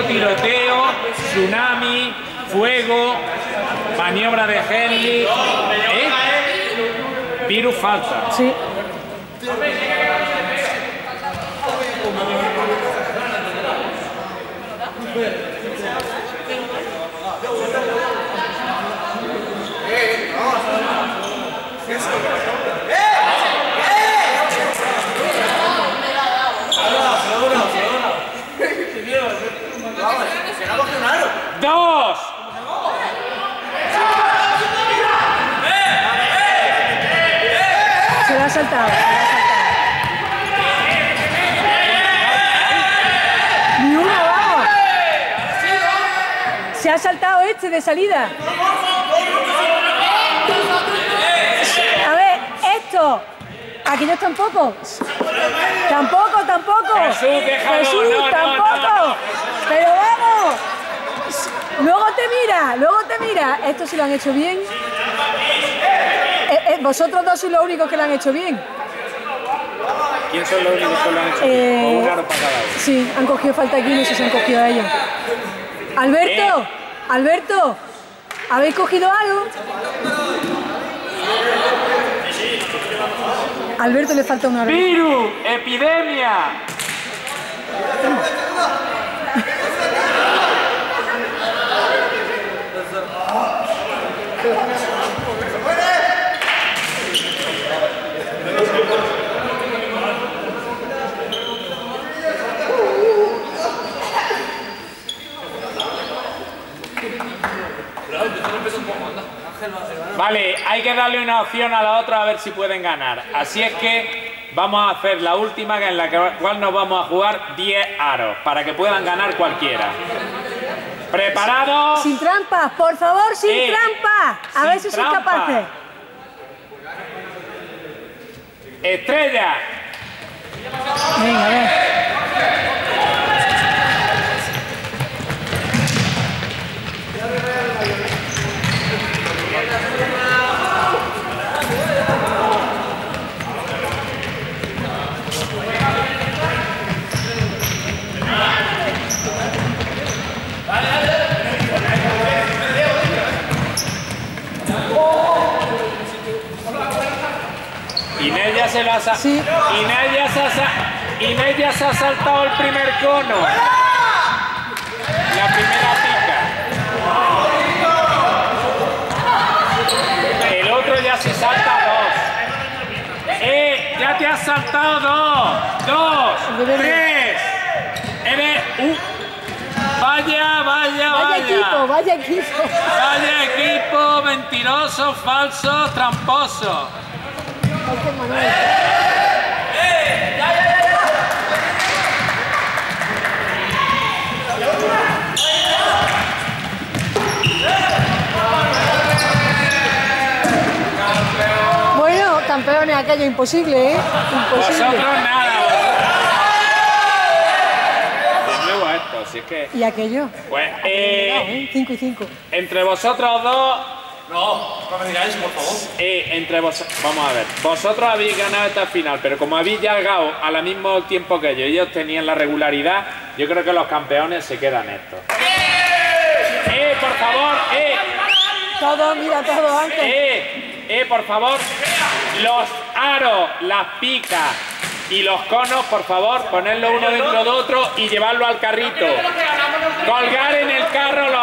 tiroteo, tsunami, fuego, maniobra de Henley. Virus falta. Sí. ¡Dos! Se lo ha saltado. Ni una, vamos. Se ha saltado este de salida. A ver, esto. Aquellos tampoco. Tampoco. Jesús, déjalo. Jesús, No, tampoco. no. Pero vamos. Luego te mira. Esto sí lo han hecho bien. Vosotros dos sois los únicos que lo han hecho bien. ¿Quién son los únicos que lo han hecho bien? ¿O un aro para cada uno? Sí, han cogido falta aquí, no sé si se han cogido a ellos. Alberto, ¿habéis cogido algo? Alberto le falta una. ¡Virus! ¡Epidemia! Vale, hay que darle una opción a la otra a ver si pueden ganar. Así es que vamos a hacer la última, en la cual nos vamos a jugar 10 aros, para que puedan ganar cualquiera. ¿Preparados? Sin trampas, por favor, sin trampas. A ver si sois trampa. capaces. Estrella. Venga, a ver. Inés ya se lo ha Sí. Inés ya se ha saltado el primer cono. La primera pica. El otro ya se salta dos. Ya te has saltado dos, tres. Eres Vaya equipo. Vaya equipo, mentiroso, falso, tramposo. Bueno, campeones, aquello imposible, ¿eh? Imposible. Vosotros nada. De nuevo esto, así es que... ¿Y aquello? Pues, 5 y 5. entre vosotros dos... No me digáis, por favor. Vamos a ver, vosotros habéis ganado esta final, pero como habéis llegado al mismo tiempo que ellos tenían la regularidad, yo creo que los campeones se quedan estos. Por favor, Todo, mira, todo antes. por favor, los aros, las picas y los conos, por favor, ponerlo uno dentro de otro y llevarlo al carrito. Colgar en el carro los